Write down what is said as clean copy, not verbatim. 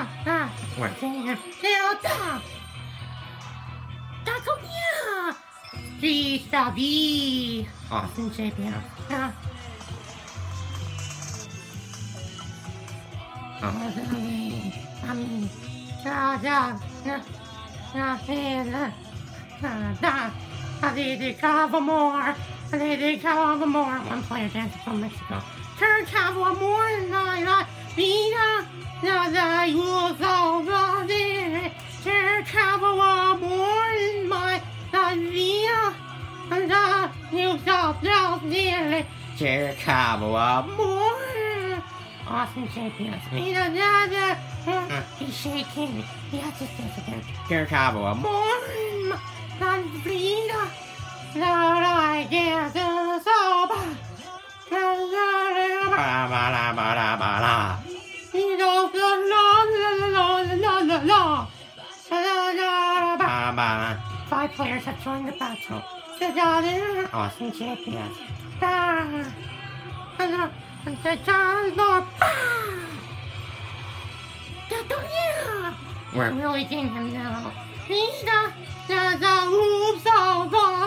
Vis-a-vis. Awesome champion. Cercavo Amore. Cercavo Amore. One player dancer from Mexico. Cercavo Amore in la vida. La uso de Cercavo Amore in my vida. La uso de Cercavo Amore. Awesome champions. He's shaking. He has to say again. Cercavo Amore. La vida. La idea de soba. Five players have joined the battle. Awesome champions. We're really getting him now.